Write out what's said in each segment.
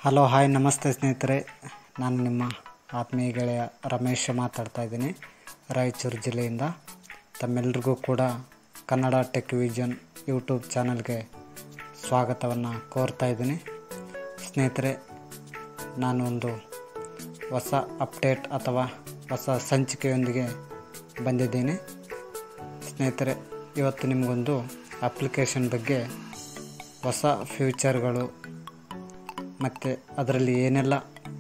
Hello hi ನಮಸ್ತೆ ಸ್ನೇಹಿತರೆ, ನಾನು ನಿಮ್ಮ ಆತ್ಮೀಯ ಗೆಳೆಯ ರಮೇಶ್ ಮಾತಾಡ್ತಾ ಇದ್ದೀನಿ ರಾಯಚೂರು ಜಿಲ್ಲೆಯಿಂದ. ತಮ್ಮೆಲ್ಲರಿಗೂ ಕೂಡ ಕನ್ನಡ ಟೆಕ್ ವಿಷನ್ ಯೂಟ್ಯೂಬ್ ಚಾನಲ್ಗೆ ಸ್ವಾಗತವನ್ನು ಕೋರ್ತಾ ಇದ್ದೀನಿ. ಸ್ನೇಹಿತರೆ, ನಾನು ಒಂದು ಹೊಸ ಅಪ್ಡೇಟ್ ಅಥವಾ ಹೊಸ ಸಂಚಿಕೆಯೊಂದಿಗೆ ಬಂದಿದ್ದೀನಿ. ಸ್ನೇಹಿತರೆ, ಇವತ್ತು ನಿಮಗೊಂದು ಅಪ್ಲಿಕೇಶನ್ ಬಗ್ಗೆ ಹೊಸ ಫ್ಯೂಚರ್ಗಳು ಮತ್ತು ಅದರಲ್ಲಿ ಏನೆಲ್ಲ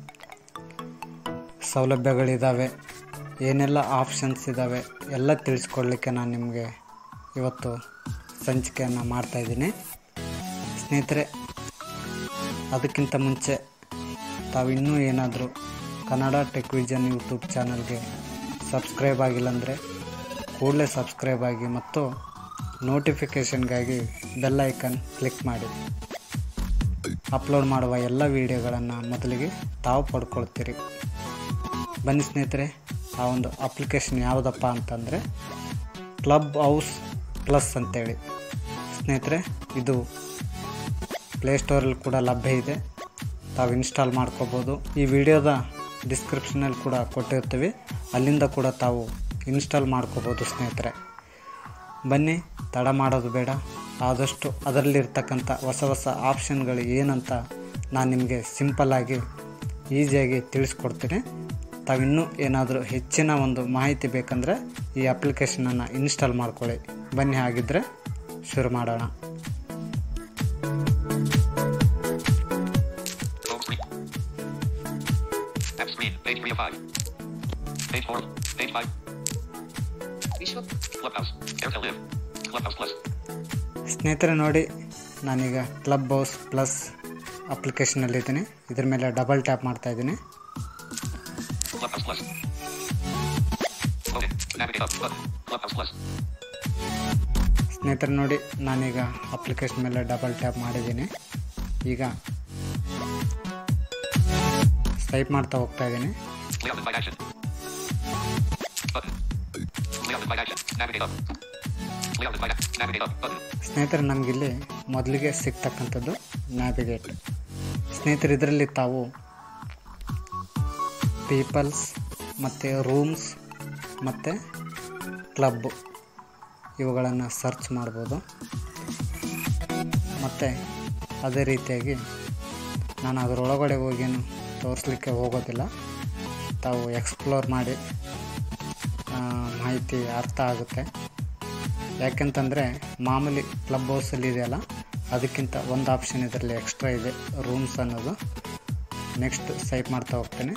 ಸೌಲಭ್ಯಗಳಿದ್ದಾವೆ, ಏನೆಲ್ಲ ಆಪ್ಷನ್ಸ್ ಇದ್ದಾವೆ ಎಲ್ಲ ತಿಳಿಸ್ಕೊಡ್ಲಿಕ್ಕೆ ನಾನು ನಿಮಗೆ ಇವತ್ತು ಸಂಚಿಕೆಯನ್ನು ಮಾಡ್ತಾಯಿದ್ದೀನಿ. ಸ್ನೇಹಿತರೆ, ಅದಕ್ಕಿಂತ ಮುಂಚೆ ತಾವು ಇನ್ನೂ ಏನಾದರೂ ಕನ್ನಡ ಟೆಕ್ ವಿಷನ್ ಯೂಟ್ಯೂಬ್ ಚಾನಲ್ಗೆ ಸಬ್ಸ್ಕ್ರೈಬ್ ಆಗಿಲ್ಲ ಅಂದರೆ ಕೂಡಲೇ ಸಬ್ಸ್ಕ್ರೈಬ್ ಆಗಿ ಮತ್ತು ನೋಟಿಫಿಕೇಷನ್ಗಾಗಿ ಬೆಲ್ ಐಕನ್ ಕ್ಲಿಕ್ ಮಾಡಿ. ಅಪ್ಲೋಡ್ ಮಾಡುವ ಎಲ್ಲ ವಿಡಿಯೋಗಳನ್ನು ಮೊದಲಿಗೆ ತಾವು ಪಡ್ಕೊಳ್ತೀರಿ. ಬನ್ನಿ ಸ್ನೇಹಿತರೆ, ಆ ಒಂದು ಅಪ್ಲಿಕೇಶನ್ ಯಾವುದಪ್ಪ ಅಂತಂದರೆ ಕ್ಲಬ್ ಹೌಸ್ ಪ್ಲಸ್ ಅಂತೇಳಿ. ಸ್ನೇಹಿತರೆ, ಇದು ಪ್ಲೇಸ್ಟೋರಲ್ಲಿ ಕೂಡ ಲಭ್ಯ ಇದೆ, ತಾವು ಇನ್ಸ್ಟಾಲ್ ಮಾಡ್ಕೋಬೋದು. ಈ ವಿಡಿಯೋದ ಡಿಸ್ಕ್ರಿಪ್ಷನಲ್ಲಿ ಕೂಡ ಕೊಟ್ಟಿರ್ತೀವಿ, ಅಲ್ಲಿಂದ ಕೂಡ ತಾವು ಇನ್ಸ್ಟಾಲ್ ಮಾಡ್ಕೋಬೋದು. ಸ್ನೇಹಿತರೆ, ಬನ್ನಿ, ತಡ ಮಾಡೋದು ಬೇಡ, ಆದಷ್ಟು ಅದರಲ್ಲಿರ್ತಕ್ಕಂಥ ಹೊಸ ಹೊಸ ಆಪ್ಷನ್ಗಳು ಏನಂತ ನಾನು ನಿಮಗೆ ಸಿಂಪಲ್ಲಾಗಿ ಈಸಿಯಾಗಿ ತಿಳಿಸ್ಕೊಡ್ತೀನಿ. ತಾವಿನ್ನೂ ಏನಾದರೂ ಹೆಚ್ಚಿನ ಒಂದು ಮಾಹಿತಿ ಬೇಕಂದರೆ ಈ ಅಪ್ಲಿಕೇಶನನ್ನು ಇನ್ಸ್ಟಾಲ್ ಮಾಡ್ಕೊಳ್ಳಿ. ಬನ್ನಿ, ಹಾಗಿದ್ದರೆ ಶುರು ಮಾಡೋಣ. ಸ್ನೇಹಿತರೆ ನೋಡಿ, ನಾನೀಗ ಕ್ಲಬ್ ಹೌಸ್ ಪ್ಲಸ್ ಅಪ್ಲಿಕೇಶನಲ್ಲಿದ್ದೀನಿ. ಇದ್ರ ಮೇಲೆ ಡಬಲ್ ಟ್ಯಾಪ್ ಮಾಡ್ತಾ ಇದ್ದೀನಿ. ಸ್ನೇಹಿತರೆ ನೋಡಿ, ನಾನೀಗ ಅಪ್ಲಿಕೇಶನ್ ಮೇಲೆ ಡಬಲ್ ಟ್ಯಾಪ್ ಮಾಡಿದ್ದೀನಿ. ಈಗ ಸ್ವೈಪ್ ಮಾಡ್ತಾ ಹೋಗ್ತಾ ಇದ್ದೀನಿ. ಸ್ನೇಹಿತರೆ, ನಮಗಿಲ್ಲಿ ಮೊದಲಿಗೆ ಸಿಗ್ತಕ್ಕಂಥದ್ದು ನ್ಯಾವಿಗೇಟ್. ಸ್ನೇಹಿತರೆ, ಇದರಲ್ಲಿ ತಾವು ಪೀಪಲ್ಸ್ ಮತ್ತು ರೂಮ್ಸ್ ಮತ್ತು ಕ್ಲಬ್ ಇವುಗಳನ್ನು ಸರ್ಚ್ ಮಾಡ್ಬೋದು. ಮತ್ತು ಅದೇ ರೀತಿಯಾಗಿ ನಾನು ಅದರೊಳಗಡೆ ಹೋಗೇನು ತೋರಿಸ್ಲಿಕ್ಕೆ ಹೋಗೋದಿಲ್ಲ. ತಾವು ಎಕ್ಸ್ಪ್ಲೋರ್ ಮಾಡಿ ಮಾಹಿತಿ ಅರ್ಥ ಆಗುತ್ತೆ. ಯಾಕೆಂತಂದರೆ ಮಾಮೂಲಿ ಕ್ಲಬ್ ಹೌಸಲ್ಲಿ ಇದೆಯಲ್ಲ, ಅದಕ್ಕಿಂತ ಒಂದು ಆಪ್ಷನ್ ಇದರಲ್ಲಿ ಎಕ್ಸ್ಟ್ರಾ ಇದೆ, ರೂಮ್ಸ್ ಅನ್ನೋದು. ನೆಕ್ಸ್ಟ್ ಸ್ವೈಪ್ ಮಾಡ್ತಾ ಹೋಗ್ತೇನೆ.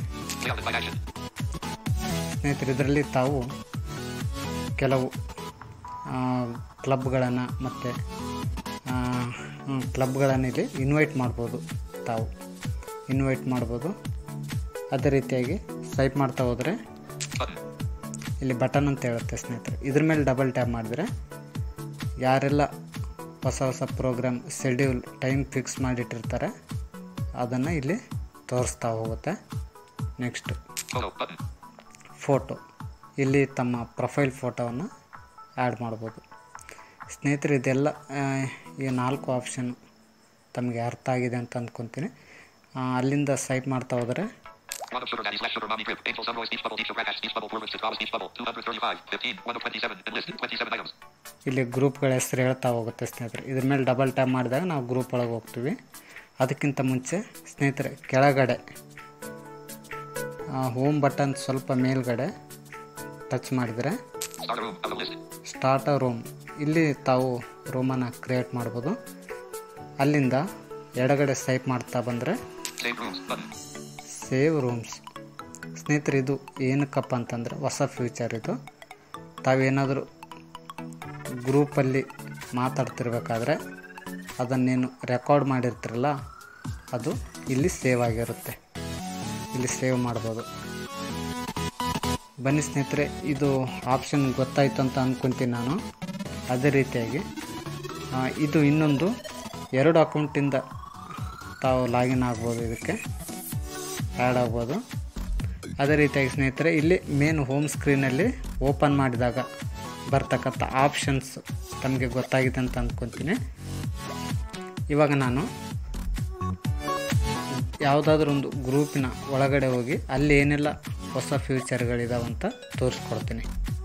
ಸ್ನೇಹಿತರೆ, ಇದರಲ್ಲಿ ತಾವು ಕೆಲವು ಕ್ಲಬ್ಗಳನ್ನು ಮತ್ತು ಕ್ಲಬ್ಗಳನ್ನು ಇಲ್ಲಿ ಇನ್ವೈಟ್ ಮಾಡ್ಬೋದು. ತಾವು ಇನ್ವೈಟ್ ಮಾಡ್ಬೋದು. ಅದೇ ರೀತಿಯಾಗಿ ಸ್ವೈಪ್ ಮಾಡ್ತಾ ಹೋದರೆ ಇಲ್ಲಿ ಬಟನ್ ಅಂತ ಹೇಳುತ್ತೆ. ಸ್ನೇಹಿತರೆ, ಇದ್ರ ಮೇಲೆ ಡಬಲ್ ಟ್ಯಾಪ್ ಮಾಡಿದರೆ ಯಾರೆಲ್ಲ ಹೊಸ ಹೊಸ ಪ್ರೋಗ್ರಾಮ್ ಶೆಡ್ಯೂಲ್ ಟೈಮ್ ಫಿಕ್ಸ್ ಮಾಡಿಟ್ಟಿರ್ತಾರೆ ಅದನ್ನು ಇಲ್ಲಿ ತೋರಿಸ್ತಾ ಹೋಗುತ್ತೆ. ನೆಕ್ಸ್ಟ್ ಫೋಟೋ, ಇಲ್ಲಿ ತಮ್ಮ ಪ್ರೊಫೈಲ್ ಫೋಟೋವನ್ನು ಆ್ಯಡ್ ಮಾಡ್ಬೋದು. ಸ್ನೇಹಿತರೆ, ಇದೆಲ್ಲ ಈ 4 ಆಪ್ಷನ್ ತಮಗೆ ಅರ್ಥ ಆಗಿದೆ ಅಂತ ಅಂದ್ಕೊತೀನಿ. ಅಲ್ಲಿಂದ ಸ್ವೈಪ್ ಮಾಡ್ತಾ ಹೋದರೆ ಇಲ್ಲಿ ಗ್ರೂಪ್ಗಳ ಹೆಸರು ಹೇಳ್ತಾ ಹೋಗುತ್ತೆ. ಸ್ನೇಹಿತರೆ, ಇದ್ರ ಮೇಲೆ ಡಬಲ್ ಟ್ಯಾಪ್ ಮಾಡಿದಾಗ ನಾವು ಗ್ರೂಪ್ ಒಳಗೆ ಹೋಗ್ತೀವಿ. ಅದಕ್ಕಿಂತ ಮುಂಚೆ ಸ್ನೇಹಿತರೆ, ಕೆಳಗಡೆ ಹೋಮ್ ಬಟನ್ ಸ್ವಲ್ಪ ಮೇಲ್ಗಡೆ ಟಚ್ ಮಾಡಿದರೆ ಸ್ಟಾರ್ಟ್ ಅ ರೂಮ್, ಇಲ್ಲಿ ತಾವು ರೂಮನ್ನು ಕ್ರಿಯೇಟ್ ಮಾಡ್ಬೋದು. ಅಲ್ಲಿಂದ ಎಡಗಡೆ ಸ್ವೈಪ್ ಮಾಡ್ತಾ ಬಂದರೆ ಸೇವ್ ರೂಮ್ಸ್. ಸ್ನೇಹಿತರೆ, ಇದು ಏನಕ್ಕಪ್ಪ ಅಂತಂದರೆ ಹೊಸ ಫ್ಯೂಚರ್ ಇದು. ತಾವೇನಾದರೂ ಗ್ರೂಪಲ್ಲಿ ಮಾತಾಡ್ತಿರ್ಬೇಕಾದ್ರೆ ಅದನ್ನೇನು ರೆಕಾರ್ಡ್ ಮಾಡಿರ್ತಿರಲ್ಲ, ಅದು ಇಲ್ಲಿ ಸೇವ್ ಆಗಿರುತ್ತೆ. ಇಲ್ಲಿ ಸೇವ್ ಮಾಡ್ಬೋದು. ಬನ್ನಿ ಸ್ನೇಹಿತರೆ, ಇದು ಆಪ್ಷನ್ ಗೊತ್ತಾಯ್ತು ಅಂತ ಅಂದ್ಕೊತೀನಿ ನಾನು. ಅದೇ ರೀತಿಯಾಗಿ ಇದು ಇನ್ನೊಂದು 2 ಅಕೌಂಟಿಂದ ತಾವು ಲಾಗಿನ್ ಆಗ್ಬೋದು, ಇದಕ್ಕೆ ಆ್ಯಡ್ ಆಗ್ಬೋದು. ಅದೇ ರೀತಿಯಾಗಿ ಸ್ನೇಹಿತರೆ, ಇಲ್ಲಿ ಮೇನ್ ಹೋಮ್ ಸ್ಕ್ರೀನಲ್ಲಿ ಓಪನ್ ಮಾಡಿದಾಗ ಬರ್ತಕ್ಕಂಥ ಆಪ್ಷನ್ಸ್ ತಮಗೆ ಗೊತ್ತಾಗಿದೆ ಅಂತ ಅಂದ್ಕೊತೀನಿ. ಇವಾಗ ನಾನು ಯಾವುದಾದ್ರೂ ಒಂದು ಗ್ರೂಪಿನ ಒಳಗಡೆ ಹೋಗಿ ಅಲ್ಲಿ ಏನೆಲ್ಲ ಹೊಸ ಫ್ಯೂಚರ್ಗಳಿದಾವಂತ ತೋರಿಸ್ಕೊಡ್ತೀನಿ.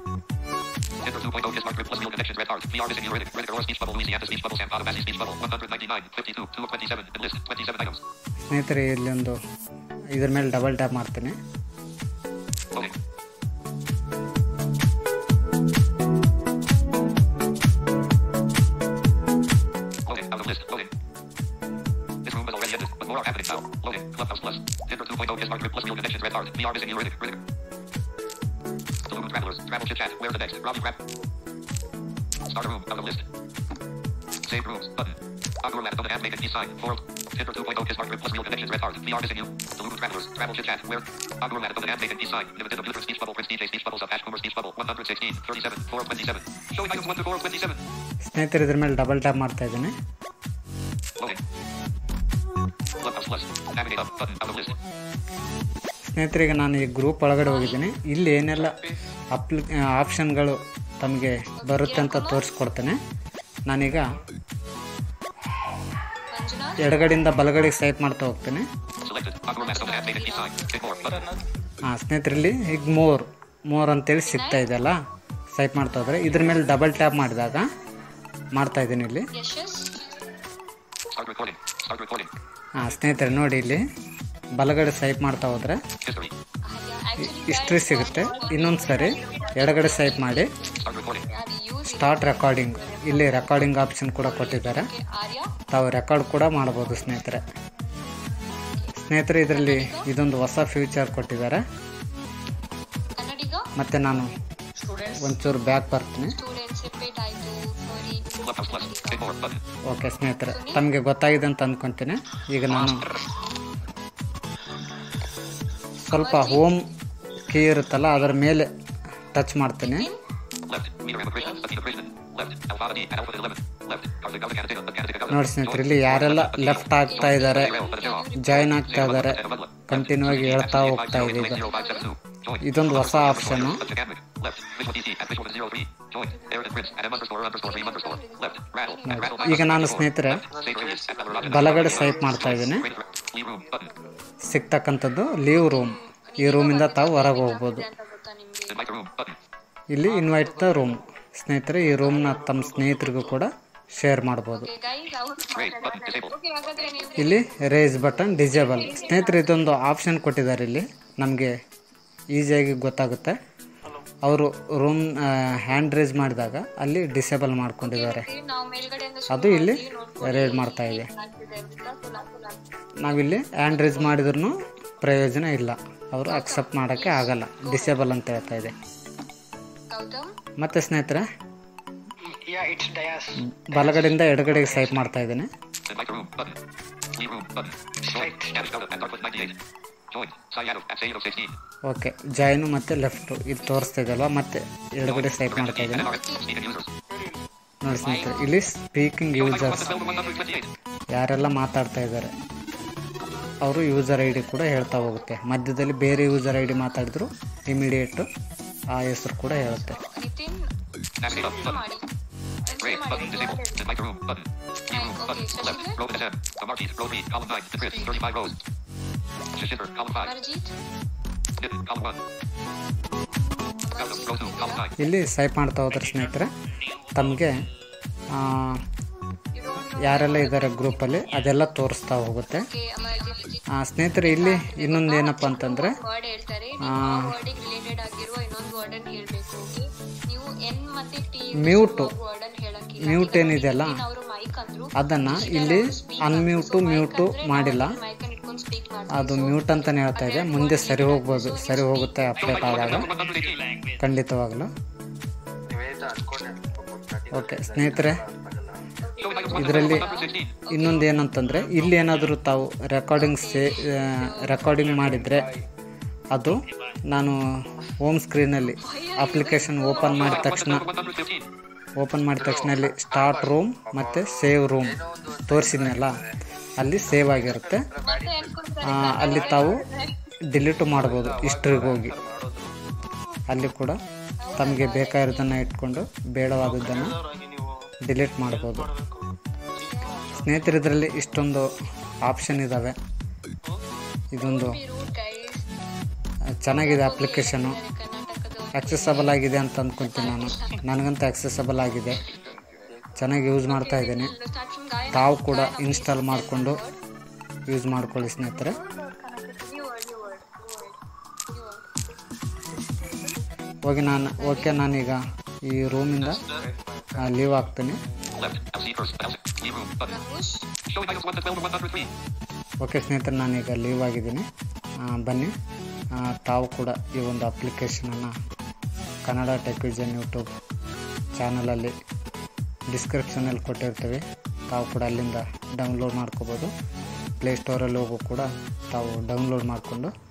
ಸ್ನೇಹಿತರೆ, ಇಲ್ಲಿ ಒಂದು ಇದ್ರ ಮೇಲೆ ಡಬಲ್ ಟ್ಯಾಪ್ ಮಾಡ್ತೀನಿ. Travel chit chat. Where's the next? Robbie Crab. Start a room. Out of list. Save rooms. Button. Agro mat. Double add. Make it sign. 4. Tinder 2.0 is marked plus meal connections. Red heart. We are missing you. Deliver travelers. Travel chit chat. Where? Agro mat. Double add. Make it sign. Limited computer speech bubble. Prince DJ speech bubbles of Ash Coomer speech bubble. 116. 37. 427. Showing items 1 to 427. ಸ್ನೇಹಿತರೆ, ಇದ್ರ ಮೇಲೆ double tap ಮಾಡ್ತಾ ಇದ್ದೀನಿ. Loading. Clubhouse plus. Navigate up. Button. Out of list. ಸ್ನೇಹಿತರೆ, ಈಗ ನಾನು ಈ group ಒಳಗಡೆ ಹೋಗಿದ್ದೀನಿ. ಇಲ್ಲಿ ಏನೆಲ್ಲ ಆಪ್ಷನ್ಗಳು ತಮಗೆ ಬರುತ್ತೆ ಅಂತ ತೋರಿಸ್ಕೊಡ್ತೇನೆ. ನಾನೀಗ ಎಡಗಡೆಯಿಂದ ಬಲಗಡೆಗೆ ಸ್ವೈಪ್ ಮಾಡ್ತಾ ಹೋಗ್ತೇನೆ. ಸ್ನೇಹಿತರೆ, ಇಲ್ಲಿ ಈಗ ಮೋರ್ ಅಂತೇಳಿ ಸಿಗ್ತಾ ಇದೆಯಲ್ಲ, ಸ್ವೈಪ್ ಮಾಡ್ತಾ ಹೋದರೆ ಇದ್ರ ಮೇಲೆ ಡಬಲ್ ಟ್ಯಾಪ್ ಮಾಡಿದಾಗ ಮಾಡ್ತಾ ಇದ್ದೀನಿ ಇಲ್ಲಿ. ಸ್ನೇಹಿತರೆ ನೋಡಿ, ಇಲ್ಲಿ ಬಲಗಡೆ ಸ್ವೈಪ್ ಮಾಡ್ತಾ ಹೋದರೆ ಹಿಸ್ಟ್ರಿ ಸಿಗುತ್ತೆ. ಇನ್ನೊಂದು ಸರಿ ಎಡಗಡೆ ಸ್ವೈಪ್ ಮಾಡಿ ಸ್ಟಾರ್ಟ್ ರೆಕಾರ್ಡಿಂಗ್, ಇಲ್ಲಿ ರೆಕಾರ್ಡಿಂಗ್ ಆಪ್ಷನ್ ಕೂಡ ಕೊಟ್ಟಿದ್ದಾರೆ. ತಾವು ರೆಕಾರ್ಡ್ ಕೂಡ ಮಾಡ್ಬೋದು ಸ್ನೇಹಿತರೆ. ಇದರಲ್ಲಿ ಇದೊಂದು ಹೊಸ ಫ್ಯೂಚರ್ ಕೊಟ್ಟಿದ್ದಾರೆ. ಮತ್ತು ನಾನು ಒಂಚೂರು ಬ್ಯಾಕ್ ಬರ್ತೀನಿ. ಓಕೆ ಸ್ನೇಹಿತರೆ, ತಮಗೆ ಗೊತ್ತಾಗಿದೆ ಅಂತ ಅಂದ್ಕೊತೀನಿ. ಈಗ ನಾನು ಸ್ವಲ್ಪ ಹೋಮ್ ಕೀ ಇರುತ್ತಲ್ಲ ಅದರ ಮೇಲೆ ಟಚ್ ಮಾಡ್ತೀನಿ. ನೋಡಿ ಸ್ನೇಹಿತರೆ, ಇಲ್ಲಿ ಯಾರೆಲ್ಲ ಲೆಫ್ಟ್ ಆಗ್ತಾ ಇದ್ದಾರೆ, ಜಾಯಿನ್ ಆಗ್ತಾ ಇದ್ದಾರೆ, ಕಂಟಿನ್ಯೂ ಆಗಿ ಹೇಳ್ತಾ ಹೋಗ್ತಾ ಇದೆ. ಇದೊಂದು ಹೊಸ ಆಪ್ಷನ್. ಈಗ ನಾನು ಸ್ನೇಹಿತರೆ ಬಲಗಡೆ ಸ್ವೈಪ್ ಮಾಡ್ತಾ ಇದ್ದೀನಿ. ಸಿಗ್ತಕ್ಕಂಥದ್ದು ಲೀವ್ ರೂಮ್. ಈ ರೂಮಿಂದ ತಾವು ಹೊರಗೆ ಹೋಗ್ಬೋದು. ಇಲ್ಲಿ ಇನ್ವೈಟ್ ದ ರೂಮ್. ಸ್ನೇಹಿತರೆ, ಈ ರೂಮ್ನ ತಮ್ಮ ಸ್ನೇಹಿತರಿಗೂ ಕೂಡ ಶೇರ್ ಮಾಡ್ಬೋದು. ಇಲ್ಲಿ ರೇಸ್ ಬಟನ್ ಡಿಸೇಬಲ್. ಸ್ನೇಹಿತರೆ, ಇದೊಂದು ಆಪ್ಷನ್ ಕೊಟ್ಟಿದ್ದಾರೆ. ಇಲ್ಲಿ ನಮಗೆ ಈಸಿಯಾಗಿ ಗೊತ್ತಾಗುತ್ತೆ. ಅವರು ರೂಮ್ ಹ್ಯಾಂಡ್ ರೇಸ್ ಮಾಡಿದಾಗ ಅಲ್ಲಿ ಡಿಸೇಬಲ್ ಮಾಡ್ಕೊಂಡಿದ್ದಾರೆ. ಅದು ಇಲ್ಲಿ ರೇಡ್ ಮಾಡ್ತಾ ಇದೆ. ನಾವಿಲ್ಲಿ ಹ್ಯಾಂಡ್ ರೇಸ್ ಮಾಡಿದ್ರೂ ಪ್ರಯೋಜನ ಇಲ್ಲ, ಅವರು ಅಕ್ಸೆಪ್ಟ್ ಮಾಡೋಕ್ಕೆ ಆಗಲ್ಲ, ಡಿಸೇಬಲ್ ಅಂತ ಹೇಳ್ತಾ ಇದೆ. ಮತ್ತೆ ಸ್ನೇಹಿತರೆ, ಬಲಗಡೆಯಿಂದ ಎಡಗಡೆಗೆ ಸ್ವೈಪ್ ಮಾಡ್ತಾ ಇದ್ದೇನೆ. ಓಕೆ, ಜಾಯಿನು ಮತ್ತು ಲೆಫ್ಟು ಇದು ತೋರಿಸ್ತಾ ಇದೆಯಲ್ವ, ಮತ್ತೆ ಎಡಗಡೆ ಸ್ವೈಪ್ ಮಾಡ್ತಾ ಇದ್ದೇನೆ. ನೋಡಿ ಸ್ನೇಹಿತರೆ, ಇಲ್ಲಿ ಸ್ಪೀಕಿಂಗ್ ಯೂಸರ್ಸ್ ಯಾರೆಲ್ಲ ಮಾತಾಡ್ತಾ ಇದ್ದಾರೆ ಅವರು ಯೂಸರ್ ಐ ಡಿ ಕೂಡ ಹೇಳ್ತಾ ಹೋಗುತ್ತೆ. ಮಧ್ಯದಲ್ಲಿ ಬೇರೆ ಯೂಸರ್ ಐ ಡಿ ಮಾತಾಡಿದ್ರು ಇಮಿಡಿಯೇಟು ಆ ಹೆಸರು ಕೂಡ ಹೇಳುತ್ತೆ. ಇಲ್ಲಿ ಸ್ವೈಪ್ ಮಾಡ್ತಾ ಹೋದ್ರೆ ಸ್ನೇಹಿತರೆ ತಮಗೆ ಯಾರೆಲ್ಲ ಇದ್ದಾರೆ ಗ್ರೂಪಲ್ಲಿ ಅದೆಲ್ಲ ತೋರಿಸ್ತಾ ಹೋಗುತ್ತೆ. ಸ್ನೇಹಿತರೆ, ಇಲ್ಲಿ ಇನ್ನೊಂದು ಏನಪ್ಪ ಅಂತಂದರೆ ಮ್ಯೂಟ್ ಏನಿದೆಯಲ್ಲ ಅದನ್ನು ಇಲ್ಲಿ ಮ್ಯೂಟು ಮಾಡಿಲ್ಲ, ಅದು ಮ್ಯೂಟ್ ಅಂತಲೇ ಹೇಳ್ತಾ ಇದೆ. ಮುಂದೆ ಸರಿ ಹೋಗ್ಬೋದು, ಸರಿ ಹೋಗುತ್ತೆ ಅಪ್ಡೇಟ್ ಆದಾಗ ಖಂಡಿತವಾಗಲು. ಓಕೆ ಸ್ನೇಹಿತರೆ, ಇದರಲ್ಲಿ ಇನ್ನೊಂದು ಏನಂತಂದರೆ ಇಲ್ಲಿ ಏನಾದರೂ ತಾವು ರೆಕಾರ್ಡಿಂಗ್ ಮಾಡಿದರೆ ಅದು ನಾನು ಹೋಮ್ ಸ್ಕ್ರೀನಲ್ಲಿ ಅಪ್ಲಿಕೇಶನ್ ಓಪನ್ ಮಾಡಿದ ತಕ್ಷಣ ಅಲ್ಲಿ ಸ್ಟಾರ್ಟ್ ರೂಮ್ ಮತ್ತು ಸೇವ್ ರೂಮ್ ತೋರಿಸಿದ್ನಲ್ಲ ಅಲ್ಲಿ ಸೇವ್ ಆಗಿರುತ್ತೆ. ಅಲ್ಲಿ ತಾವು ಡಿಲೀಟು ಮಾಡ್ಬೋದು. ಹಿಸ್ಟ್ರಿಗೆ ಹೋಗಿ ಅಲ್ಲಿ ಕೂಡ ತಮಗೆ ಬೇಕಾಗಿರೋದನ್ನು ಇಟ್ಕೊಂಡು ಬೇಡವಾದದ್ದನ್ನು ಡಿಲೀಟ್ ಮಾಡ್ಬೋದು. ಸ್ನೇಹಿತರೆ, ಇದರಲ್ಲಿ ಇಷ್ಟೊಂದು ಆಪ್ಷನ್ ಇದ್ದಾವೆ. ಇದೊಂದು ಚೆನ್ನಾಗಿದೆ ಅಪ್ಲಿಕೇಶನು, ಆಕ್ಸೆಸಬಲ್ ಆಗಿದೆ ಅಂತ ಅಂದ್ಕೊತೀನಿ ನಾನು. ನನಗಂತೂ ಆಕ್ಸೆಸಬಲ್ ಆಗಿದೆ, ಚೆನ್ನಾಗಿ ಯೂಸ್ ಮಾಡ್ತಾ ಇದ್ದೀನಿ. ತಾವು ಕೂಡ ಇನ್ಸ್ಟಾಲ್ ಮಾಡಿಕೊಂಡು ಯೂಸ್ ಮಾಡ್ಕೊಳ್ಳಿ ಸ್ನೇಹಿತರೆ. ನಾನೀಗ ಈ ರೂಮಿಂದ ಲೀವ್ ಆಗ್ತೀನಿ. ಓಕೆ ಸ್ನೇಹಿತರೆ, ನಾನೀಗ ಲೀವ್ ಆಗಿದ್ದೀನಿ. ಬನ್ನಿ, ತಾವು ಕೂಡ ಈ ಒಂದು ಅಪ್ಲಿಕೇಶನನ್ನು ಕನ್ನಡ ಟೆಕ್ ವಿಷನ್ ಯೂಟ್ಯೂಬ್ ಚಾನಲಲ್ಲಿ ಡಿಸ್ಕ್ರಿಪ್ಷನಲ್ಲಿ ಕೊಟ್ಟಿರ್ತೀವಿ. ತಾವು ಕೂಡ ಅಲ್ಲಿಂದ ಡೌನ್ಲೋಡ್ ಮಾಡ್ಕೋಬೋದು. ಪ್ಲೇಸ್ಟೋರಲ್ಲಿ ಹೋಗು ಕೂಡ ತಾವು ಡೌನ್ಲೋಡ್ ಮಾಡಿಕೊಂಡು